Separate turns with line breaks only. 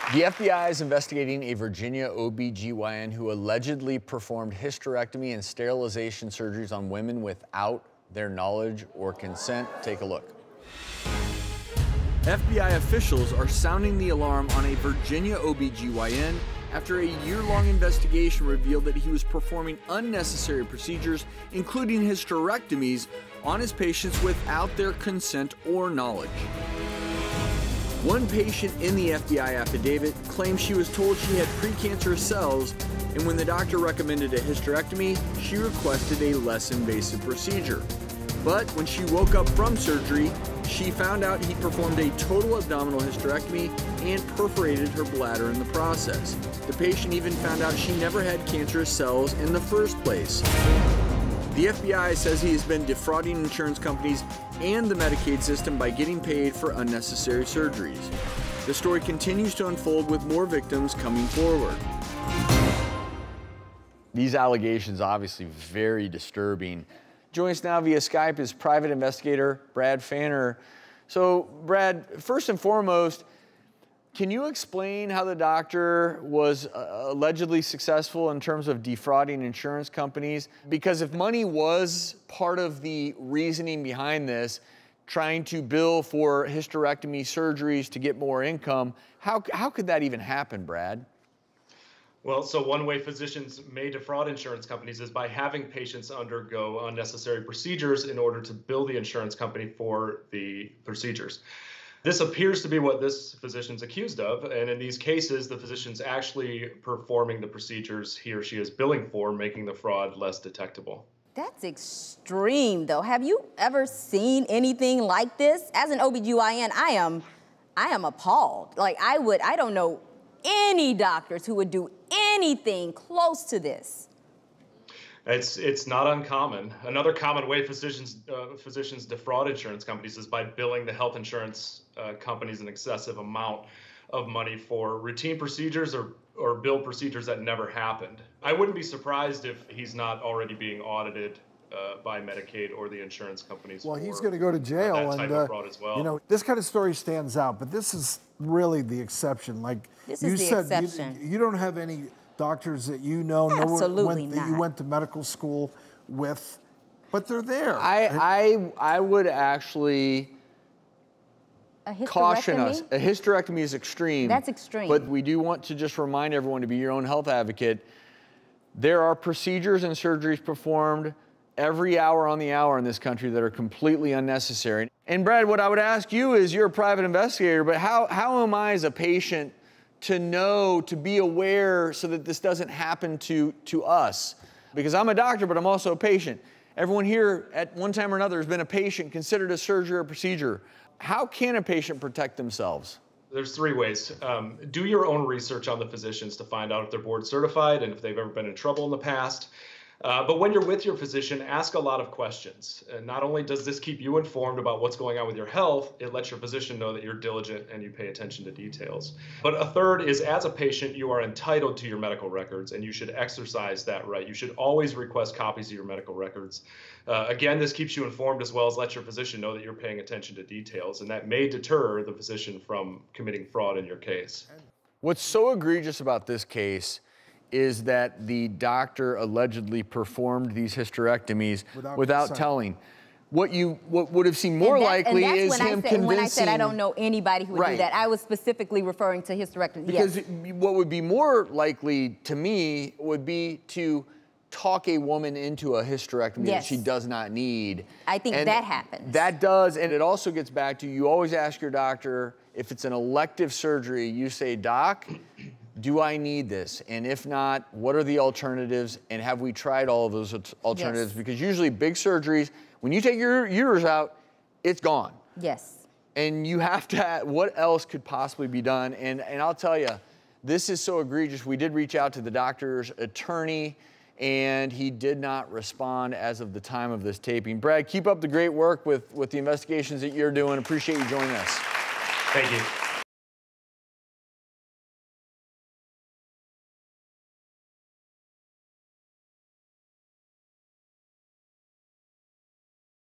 The FBI is investigating a Virginia OB/GYN who allegedly performed hysterectomy and sterilization surgeries on women without their knowledge or consent. Take a look. FBI officials are sounding the alarm on a Virginia OB/GYN after a year-long investigation revealed that he was performing unnecessary procedures, including hysterectomies, on his patients without their consent or knowledge. One patient in the FBI affidavit claims she was told she had precancerous cells, and when the doctor recommended a hysterectomy, she requested a less invasive procedure. But when she woke up from surgery, she found out he performed a total abdominal hysterectomy and perforated her bladder in the process. The patient even found out she never had cancerous cells in the first place. The FBI says he has been defrauding insurance companies and the Medicaid system by getting paid for unnecessary surgeries. The story continues to unfold with more victims coming forward. These allegations obviously very disturbing. Joining us now via Skype is private investigator Brad Fanner. So Brad, first and foremost, can you explain how the doctor was allegedly successful in terms of defrauding insurance companies? Because if money was part of the reasoning behind this, trying to bill for hysterectomy surgeries to get more income, how could that even happen, Brad?
Well, so one way physicians may defraud insurance companies is by having patients undergo unnecessary procedures in order to bill the insurance company for the procedures. This appears to be what this physician's accused of, and in these cases, the physician's actually performing the procedures he or she is billing for, making the fraud less detectable.
That's extreme, though. Have you ever seen anything like this? As an OB/GYN, I am appalled. Like, I don't know any doctors who would do anything close to this.
It's not uncommon. Another common way physicians defraud insurance companies is by billing the health insurance companies an excessive amount of money for routine procedures or bill procedures that never happened. I wouldn't be surprised if he's not already being audited by Medicaid or the insurance companies.
Well, he's going to go to jail,
that type of fraud as well.
You know, this kind of story stands out, but this is really the exception. Like you said, you don't have any doctors that you know,
absolutely
that you went to medical school with, but they're there.
I would actually caution us. A hysterectomy is extreme.
That's extreme.
But we do want to just remind everyone to be your own health advocate. There are procedures and surgeries performed every hour on the hour in this country that are completely unnecessary. And Brad, what I would ask you is, you're a private investigator, but how am I as a patient to know, to be aware so that this doesn't happen to us? Because I'm a doctor, but I'm also a patient. Everyone here at one time or another has been a patient, considered a surgery or procedure. How can a patient protect themselves?
There's three ways. Do your own research on the physicians to find out if they're board certified and if they've ever been in trouble in the past. But when you're with your physician, ask a lot of questions. And not only does this keep you informed about what's going on with your health, it lets your physician know that you're diligent and you pay attention to details. But a third is, as a patient, you are entitled to your medical records, and you should exercise that right. You should always request copies of your medical records. Again, this keeps you informed as well as lets your physician know that you're paying attention to details, and that may deter the physician from committing fraud in your case.
What's so egregious about this case is that the doctor allegedly performed these hysterectomies without telling. What would have seemed more likely is him convincing.
When I said I don't know anybody who would do that, I was specifically referring to hysterectomy.
Because what would be more likely to me would be to talk a woman into a hysterectomy that she does not need.
I think that happens.
That does, and it also gets back to, you always ask your doctor, if it's an elective surgery, you say, "Doc, do I need this? And if not, what are the alternatives? And have we tried all of those alternatives?" Because usually big surgeries, when you take your uterus out, it's gone.
Yes.
And you have to, what else could possibly be done? And I'll tell you, this is so egregious. We did reach out to the doctor's attorney, and he did not respond as of the time of this taping. Brad, keep up the great work with the investigations that you're doing. Appreciate you joining us.
Thank you.